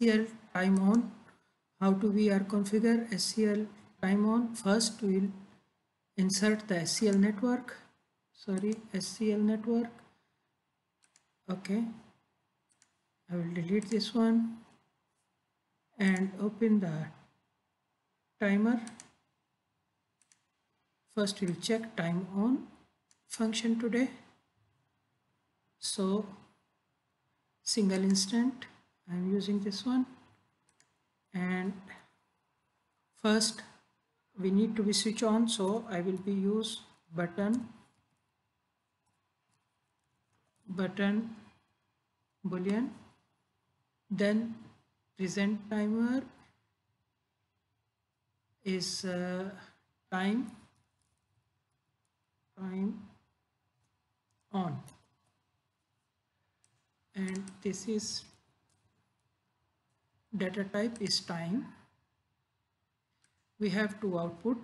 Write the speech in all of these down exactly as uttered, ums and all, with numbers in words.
L time on. How do we are configure S C L time on? First we will insert the S C L network. Sorry, S C L network. Okay, I will delete this one and open the timer. First we'll check time on function today. So single instant, I'm using this one, and first we need to be switch on, so I will be use button button boolean, then present timer is uh, time time on, and this is data type is time. We have to output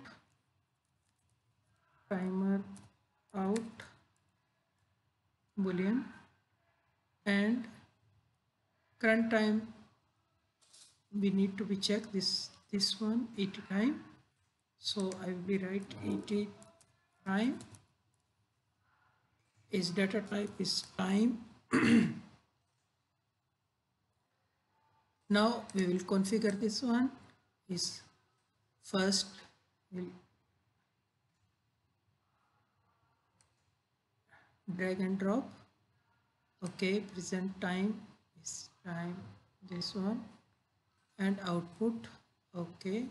timer out boolean, and current time we need to be check this this one E T time, so I will be write E T time is data type is time. Now we will configure this one. Is first we'll drag and drop. Okay, present time is time, this one, and output, okay,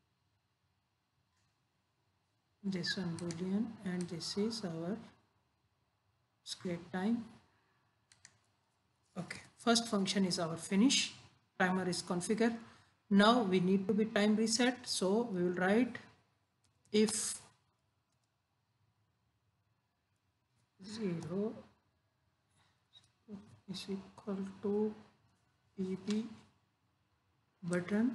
this one boolean, and this is our script time. Okay, first function is our finish. Timer is configured. Now we need to be time reset, so we will write if zero is equal to E B button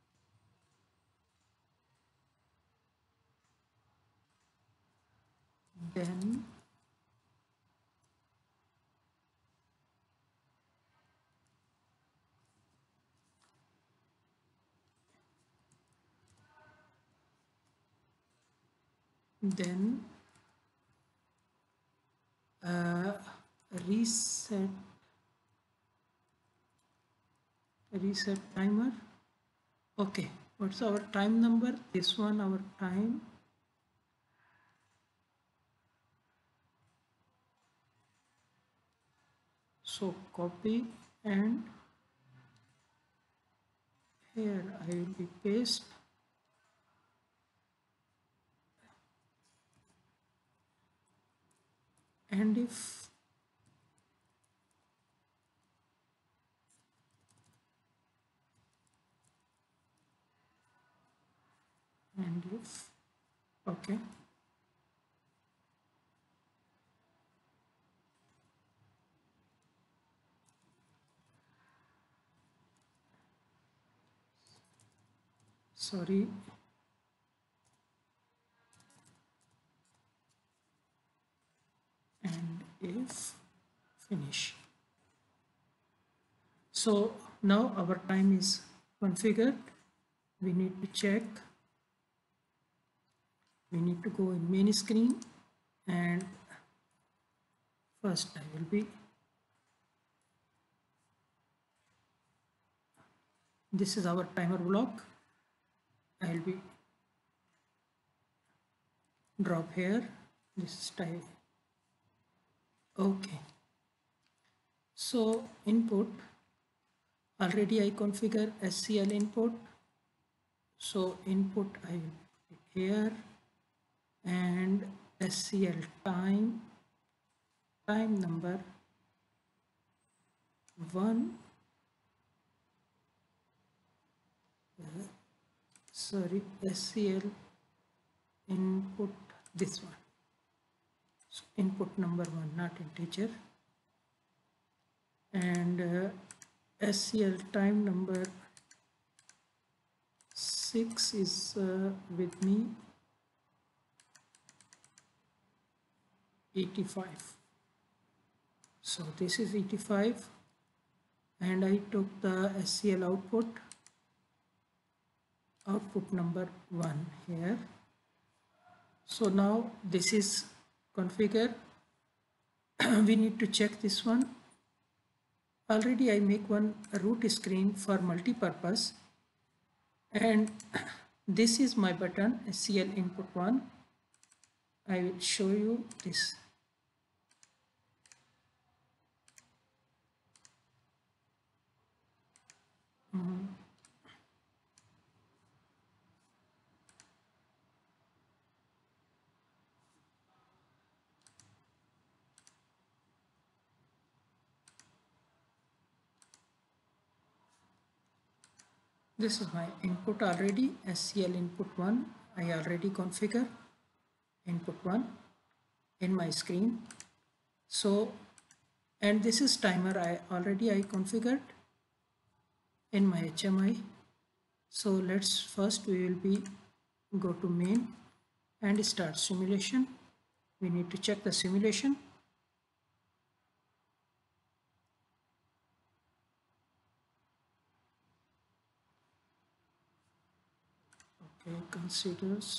then then uh, reset reset timer. Okay, what's our time number? This one, our time. So copy, and here I will be paste, and if and if okay, sorry, and if finish. So now our time is configured. We need to check, we need to go in main screen, and first I will be, this is our timer block. I will be drop here, this is time. Okay, so input, already I configure S C L input, so input I will put here, and S C L time, time number one, uh, sorry, S C L input, this one, so input number one, not integer, and uh, S C L time number six is uh, with me eighty-five, so this is eighty-five, and I took the S C L output, output number one here. So now this is configured. We need to check this one. Already I make one root screen for multi-purpose, and this is my button S C L input one. I will show you this. Mm-hmm. This is my input already, S C L input one. I already configure input one in my screen. So, and this is timer I already I configured in my H M I. So let's first we will be go to main and start simulation. We need to check the simulation. Okay, considers.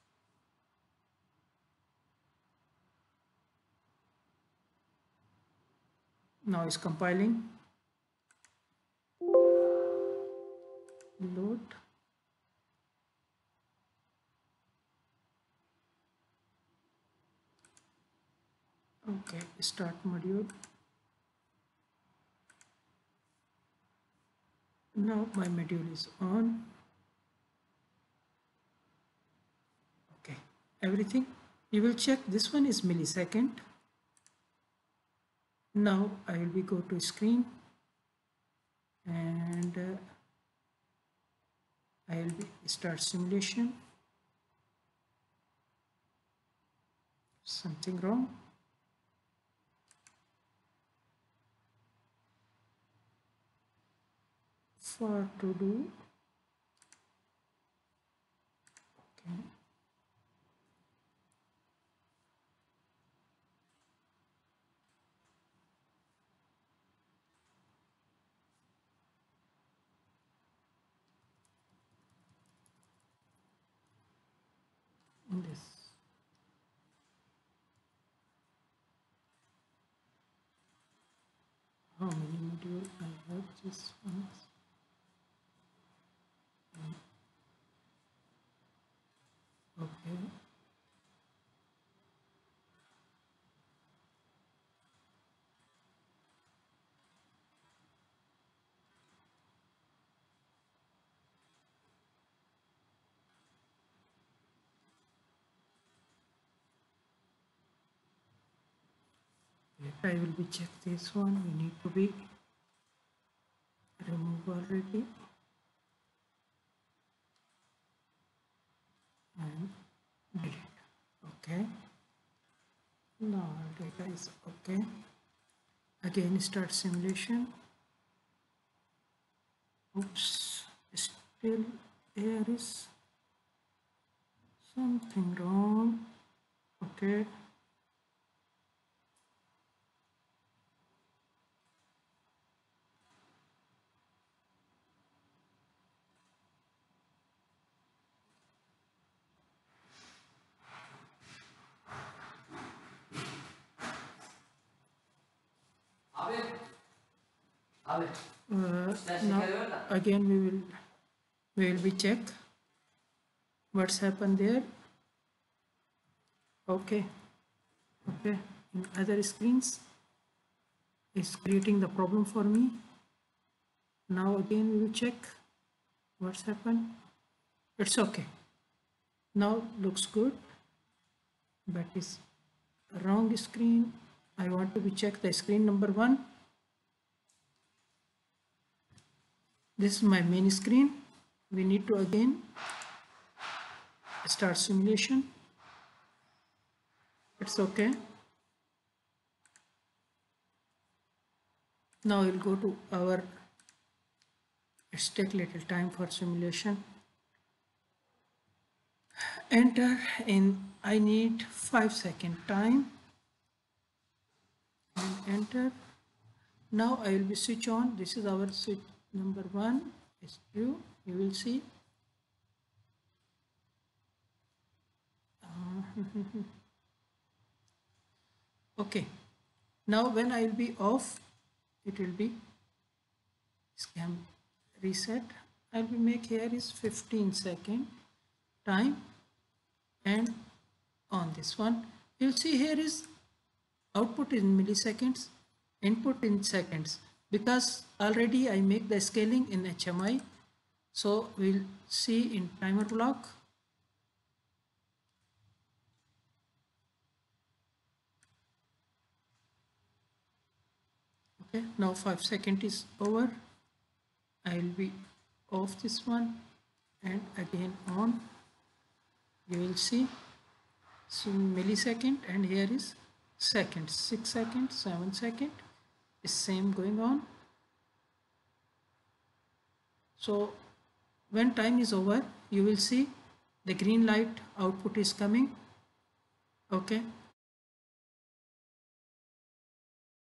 Now it's compiling. Load. Okay, start module. Now my module is on. Okay, everything. You will check this one is millisecond. Now I will be go to screen and uh, I will be start simulation. Something wrong. For to do. Okay. In this. How many modules I have just once? Okay. I will be check this one. We need to be remove already and delete. Okay. Now data is okay. Again start simulation. Oops, still there is something wrong. Okay. Uh, now again we will we will be check what's happened there. Okay, okay. In other screens is creating the problem for me. Now again we will check what's happened. It's okay. Now looks good, but it's wrong screen. I want to be check the screen number one. This is my main screen. We need to again start simulation. It's okay. Now we'll go to our, let's take little time for simulation. Enter in, I need five second time and enter. Now I will be switch on. This is our switch number one. S Q. You will see. Uh, okay. Now when I will be off, it will be scan reset. I will make here is fifteen second time, and on this one you'll see here is output in milliseconds, input in seconds, because already I make the scaling in H M I. So we'll see in timer block. Okay, now five seconds is over. I will be off this one and again on. You will see so millisecond, and here is seconds, six seconds, seven seconds is same going on. So when time is over, you will see the green light output is coming. Okay,